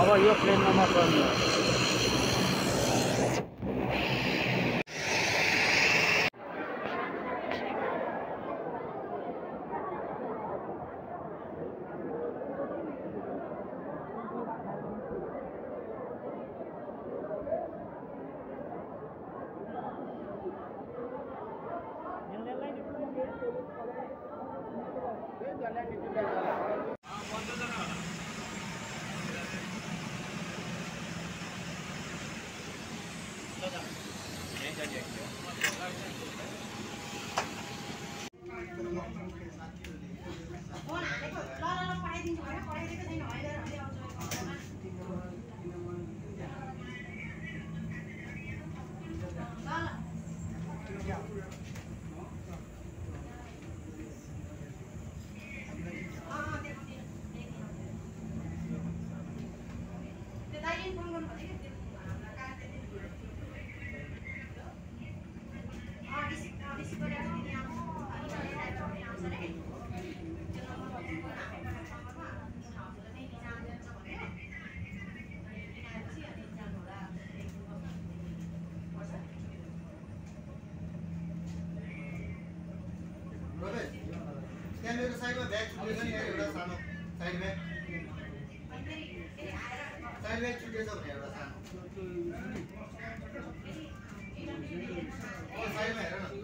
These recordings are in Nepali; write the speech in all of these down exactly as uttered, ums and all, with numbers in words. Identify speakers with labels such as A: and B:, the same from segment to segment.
A: अब यो प्लेनमा म चढ्नु
B: मेरो साइडमा ब्याग छुटेछ नि एउटा सानो साइड ब्याग साइड ब्याग छुटेछ भने एउटा सानो ओ साइडमा हेर न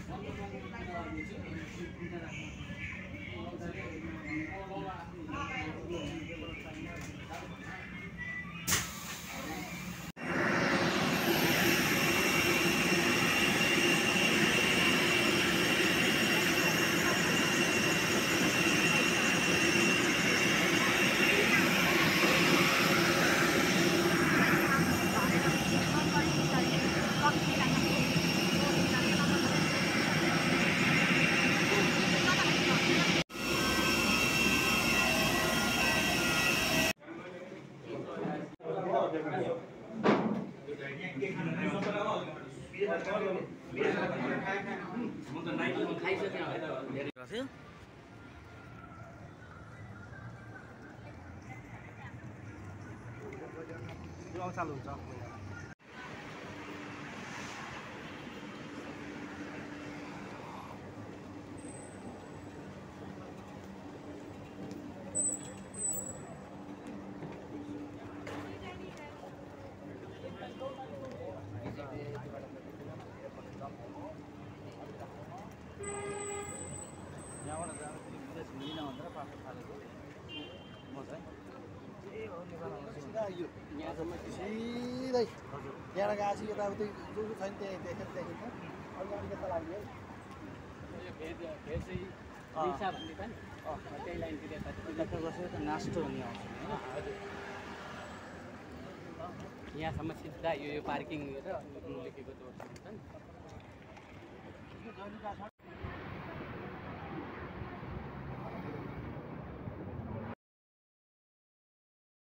B: चालू हुन्छ यहाँबाट जाँदा मिलिन भनेर पास थालेको म चाहिँ यहाँसम्म सिधै त्यहाँबाट गएपछि यताउति जो जो छैन त्यहाँ देखेर देखिन्छ अलिक अलिक यता लाग्यो
A: त्यही लाइनतिर यता बसेर त नास्टो हुने आउँछ यहाँसम्म सिधा यो यो पार्किङ र लेखेको दोष हुन्छ नि